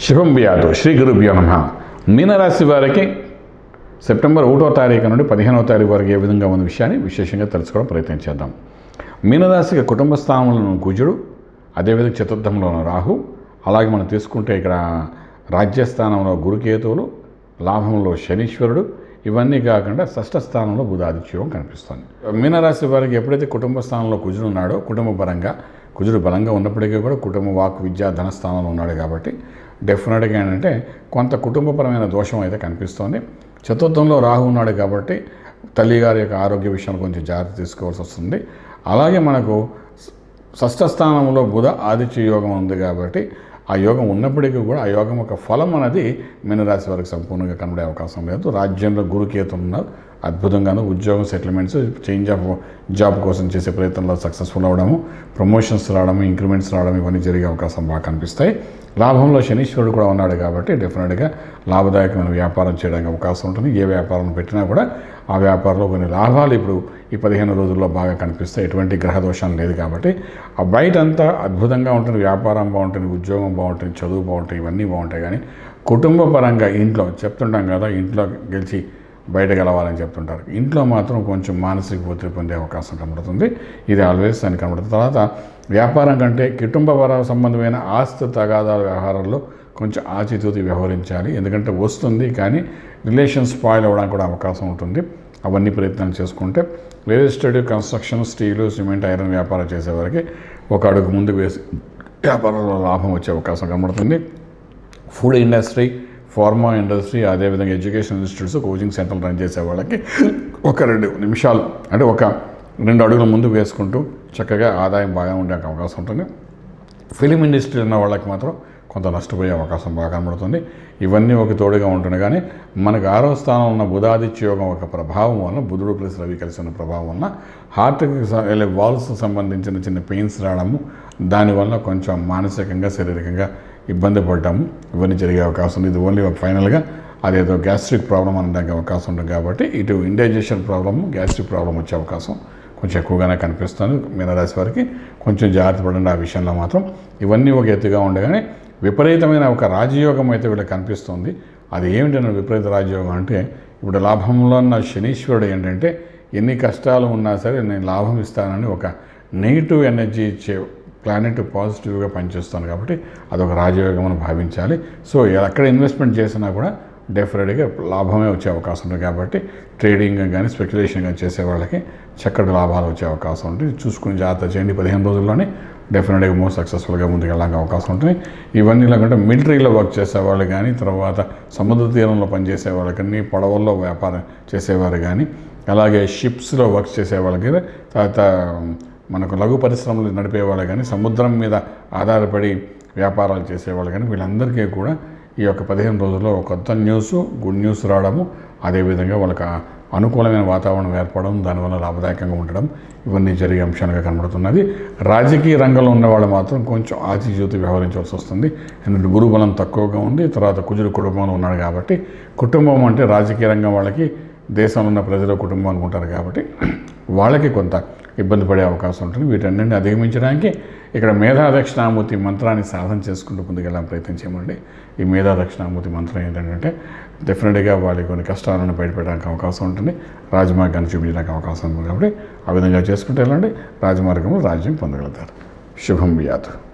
శుభం వ్యాధు శ్రీ గురుభ్యో నమః. మీనరాశి వారికి సెప్టెంబర్ 1వ తారీఖు నుండి 15వ తారీఖు వరకు ఏ విధంగా ఉన్న విషయాన్ని విశేషంగా తెలుసుకోవడం ప్రయత్నం చేద్దాం. మీనరాశికి కుటుంబ స్థానంలో కుజుడు, అదేవిధంగా చతుర్థంలో రాహు, అలాగే మనం తీసుకుంటే ఇక్కడ రాజ్యస్థానంలో గురుకేతువులు, లాభంలో శనీశ్వరుడు, ఇవన్నీ కాకుండా షష్ఠ స్థానంలో బుధాదిత్యం కనిపిస్తుంది. మీనరాశి వారికి ఎప్పుడైతే కుటుంబ స్థానంలో కుజుడు ఉన్నాడో, కుటుంబ పరంగా కుజుడు బలంగా ఉన్నప్పటికీ కూడా కుటుంబ వాక్ విద్యా ధన స్థానంలో ఉన్నాడు కాబట్టి డెఫినెట్గా ఏంటంటే కొంత కుటుంబపరమైన దోషం అయితే కనిపిస్తోంది. చతుర్థంలో రాహు ఉన్నాడు కాబట్టి తల్లిగారి యొక్క ఆరోగ్య విషయంలో కొంచెం జాగ్రత్త తీసుకోవాల్సి వస్తుంది. అలాగే మనకు షష్ఠ స్థానంలో బుధ ఆదిత్య యోగం ఉంది కాబట్టి ఆ యోగం ఉన్నప్పటికీ కూడా ఆ యోగం యొక్క ఫలం అనేది మీనరాశి వారికి సంపూర్ణంగా కనబడే అవకాశం లేదు. రాజ్యంలో గురుకేతు ఉన్నారు, అద్భుతంగాను ఉద్యోగం సెటిల్మెంట్స్, చేంజ్ ఆఫ్ జాబ్ కోసం చేసే ప్రయత్నంలో సక్సెస్ఫుల్ అవ్వడము, ప్రమోషన్స్ రావడము, ఇంక్రిమెంట్స్ రావడం, ఇవన్నీ జరిగే అవకాశం బాగా కనిపిస్తాయి. లాభంలో శనీశ్వరుడు కూడా ఉన్నాడు కాబట్టి డెఫినెట్గా లాభదాయకమైన వ్యాపారం చేయడానికి అవకాశం ఉంటుంది. ఏ వ్యాపారం పెట్టినా కూడా ఆ వ్యాపారంలో కొన్ని లాభాలు ఇప్పుడు ఈ 15 రోజుల్లో బాగా కనిపిస్తాయి. ఎటువంటి గ్రహ దోషం లేదు కాబట్టి ఆ బయట అంతా అద్భుతంగా ఉంటుంది, వ్యాపారం బాగుంటుంది, ఉద్యోగం బాగుంటుంది, చదువు బాగుంటుంది, ఇవన్నీ బాగుంటాయి. కానీ కుటుంబ పరంగా ఇంట్లో చెప్తుంటాం కదా, ఇంట్లో గెలిచి బయట గెలవాలని చెప్తుంటారు. ఇంట్లో మాత్రం కొంచెం మానసిక ఒత్తిడి పొందే అవకాశం కనబడుతుంది. ఇది ఆల్వేస్ అని కనబడుతుంది. తర్వాత వ్యాపారం కంటే కుటుంబపర సంబంధమైన ఆస్తి తగాదాల వ్యవహారాల్లో కొంచెం ఆచితూచి వ్యవహరించాలి. ఎందుకంటే వస్తుంది కానీ రిలేషన్ స్పాయిల్ అవ్వడానికి కూడా అవకాశం ఉంటుంది. అవన్నీ ప్రయత్నాలు చేసుకుంటే real estate, construction, steel, cement, iron వ్యాపారం చేసేవారికి ఒక అడుగు ముందు వేసి వ్యాపారంలో లాభం వచ్చే అవకాశం కనబడుతుంది. ఫుడ్ ఇండస్ట్రీ, ఫార్మా ఇండస్ట్రీ, అదేవిధంగా ఎడ్యుకేషన్ ఇన్స్టిట్యూట్స్, కోచింగ్ సెంటర్లు రన్ చేసే వాళ్ళకి ఒక 2 నిమిషాలు అంటే ఒక 2 అడుగుల ముందు వేసుకుంటూ చక్కగా ఆదాయం బాగా ఉండే అవకాశం ఉంటుంది. ఫిలిం ఇండస్ట్రీ ఉన్న వాళ్ళకి మాత్రం కొంత నష్టపోయే అవకాశం బాగా కనబడుతుంది. ఇవన్నీ ఒక తోడుగా ఉంటుంది. కానీ మనకు 6వ స్థానం ఉన్న బుధాదిత్య యోగం ఒక ప్రభావం వల్ల, బుధుడు ప్లస్ రవి కలిసి ఉన్న ప్రభావం వల్ల హార్ట్కి వాల్స్ సంబంధించిన చిన్న పెయిన్స్ రావడము, దానివల్ల కొంచెం మానసికంగా శారీరకంగా ఇబ్బంది పడ్డాము, ఇవన్నీ జరిగే అవకాశం ఉంది. ఇది ఓన్లీ ఫైనల్గా అదేదో గ్యాస్ట్రిక్ ప్రాబ్లం అనడానికి అవకాశం ఉంటుంది కాబట్టి ఇటు ఇండైజెషన్ ప్రాబ్లము, గ్యాస్ట్రిక్ ప్రాబ్లం వచ్చే అవకాశం కొంచెం ఎక్కువగానే కనిపిస్తుంది. మీనరాశి వారికి కొంచెం జాగ్రత్త పడండి ఆ విషయంలో మాత్రం. ఇవన్నీ ఒక ఎత్తుగా ఉండగానే విపరీతమైన ఒక రాజయోగం అయితే వీళ్ళకి కనిపిస్తుంది. అది ఏమిటన్నా విపరీత రాజయోగం అంటే, ఇప్పుడు లాభంలో ఉన్న శనీశ్వరుడు ఏంటంటే ఎన్ని కష్టాలు ఉన్నా సరే నేను లాభం ఇస్తానని ఒక నెగిటివ్ ఎనర్జీ ఇచ్చే ప్లానెట్ పాజిటివ్గా పనిచేస్తాను కాబట్టి అదొక రాజయోగం అని భావించాలి. సో ఎక్కడ ఇన్వెస్ట్మెంట్ చేసినా కూడా డెఫినెట్గా లాభమే వచ్చే అవకాశం ఉంటుంది. కాబట్టి ట్రేడింగ్ కానీ స్పెక్యులేషన్ కానీ చేసే వాళ్ళకి చక్కటి లాభాలు వచ్చే అవకాశం ఉంటుంది. చూసుకుని జాగ్రత్త చేయండి. 15 రోజుల్లోనే డెఫినెట్గా మోస్ట్ సక్సెస్ఫుల్గా ముందుకు వెళ్ళడానికి అవకాశం ఉంటుంది. ఇవన్నీ లేకుంటే మిలిటరీలో వర్క్ చేసేవాళ్ళు కానీ, తర్వాత సముద్ర తీరంలో పనిచేసే వాళ్ళు కానీ, పడవల్లో వ్యాపారం చేసేవారు కానీ, అలాగే షిప్స్లో వర్క్ చేసేవాళ్ళకి, తర్వాత మనకు లఘు పరిశ్రమలు నడిపేవాళ్ళు కానీ, సముద్రం మీద ఆధారపడి వ్యాపారాలు చేసేవాళ్ళు కానీ, వీళ్ళందరికీ కూడా ఈ యొక్క 15 రోజుల్లో ఒక కొత్త న్యూస్, గుడ్ న్యూస్ రావడము, అదేవిధంగా వాళ్ళకి అనుకూలమైన వాతావరణం ఏర్పడడం, దానివల్ల లాభదాయకంగా ఉండడం, ఇవన్నీ జరిగే అంశాలుగా కనబడుతున్నది. రాజకీయ రంగంలో ఉన్నవాళ్ళు మాత్రం కొంచెం ఆచితూచి వ్యవహరించాల్సి వస్తుంది. ఎందుకంటే గురుబలం తక్కువగా ఉంది. తర్వాత కుజుడు కుటుంబంలో ఉన్నాడు కాబట్టి, కుటుంబం అంటే రాజకీయ రంగం వాళ్ళకి దేశంలో ఉన్న ప్రజల కుటుంబం అనుకుంటారు కాబట్టి వాళ్ళకి కొంత ఇబ్బంది పడే అవకాశం ఉంటుంది. వీటన్నింటిని అధిగమించడానికి ఇక్కడ మేధా దక్షిణామూర్తి మంత్రాన్ని సాధన చేసుకుంటూ ముందుకెళ్ళాలని ప్రయత్నం చేయమండి. ఈ మేధా దక్షిణామూర్తి మంత్రం ఏంటంటే డెఫినెట్గా వాళ్ళకి కొన్ని కష్టాలను బయటపెట్టడానికి అవకాశం ఉంటుంది, రాజమార్గాన్ని చూపించడానికి అవకాశం ఉంది. కాబట్టి ఆ విధంగా చేసుకుంటే వెళ్ళండి, రాజమార్గంలో రాజ్యం పొందగలుగుతారు. శుభం వ్యాధు.